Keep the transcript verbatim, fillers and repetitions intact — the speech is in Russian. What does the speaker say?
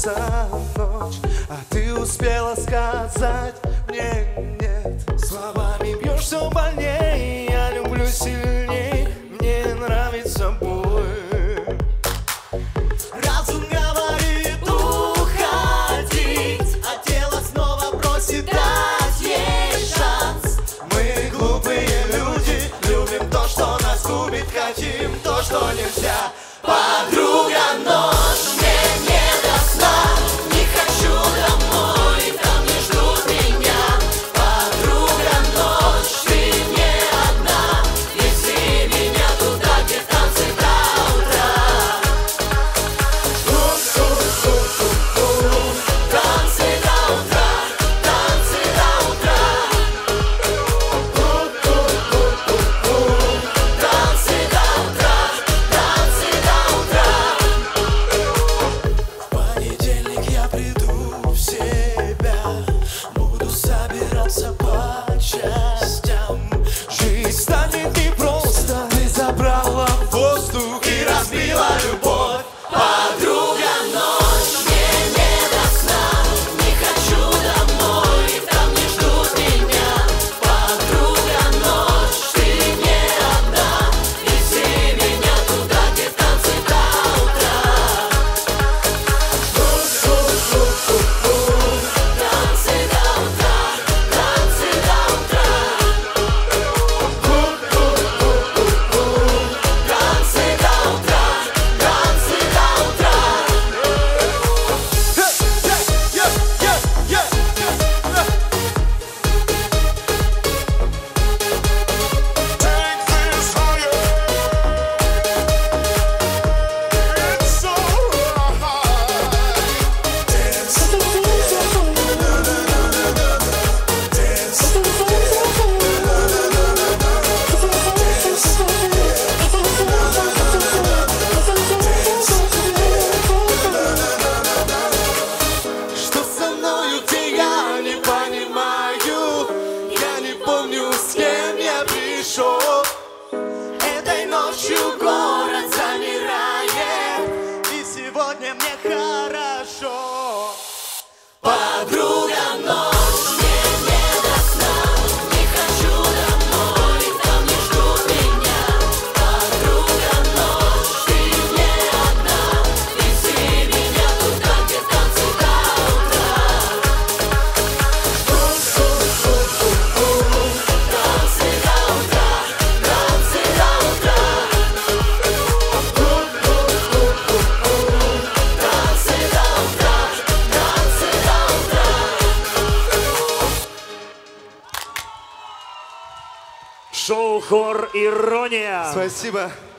за ночь, а ты успела сказать мне нет. Словами бьешь все больней, я люблю сильней, мне нравится боль. Разум говорит уходить, а тело снова просит дать ей шанс. Мы глупые люди, любим то, что нас губит, хотим то, что нельзя. Подруга, ночь мне не до сна, не хочу домой, там не ждут меня. Подруга, ночь, ты мне одна, неси меня туда, где танцы до утра. Танцы до утра, танцы до утра. Танцы до утра, танцы до утра. В понедельник я приду в себя, буду собираться по частям. Жизнь станет непросто, ты забрала воздух и разбила любовь. Подруга, ночь мне не до сна, не хочу домой, там не ждут меня. Подруга, ночь, ты мне одна, неси меня туда, где танцы до утра. Танцы до утра, танцы до утра. Танцы до утра, танцы до утра. Take this higher. It's so high. Dance. Что со мною, где я не понимаю, я не помню, с кем я пришел. Этой ночью город замирает, и сегодня мне хорошо. Подруга, ночь мне не до сна, не хочу домой, там не ждут меня. Подруга, ночь, ты мне одна, неси меня туда, где танцы до утра. Танцы до утра, танцы до утра. Танцы до утра, танцы до утра. Шоу «Хор Ирония». Спасибо.